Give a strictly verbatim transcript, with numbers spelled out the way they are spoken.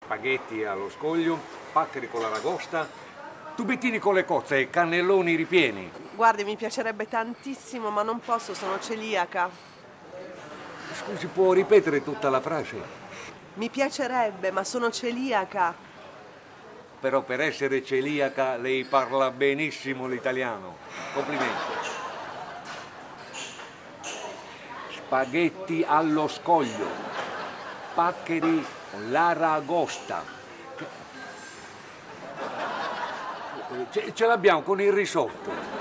spaghetti allo scoglio, paccheri con l'aragosta, tubettini con le cozze e cannelloni ripieni. Guardi, mi piacerebbe tantissimo, ma non posso, sono celiaca. Scusi, può ripetere tutta la frase? Mi piacerebbe, ma sono celiaca. Però per essere celiaca lei parla benissimo l'italiano. Complimenti. Spaghetti allo scoglio, paccheri con l'aragosta. Ce, ce l'abbiamo con il risotto.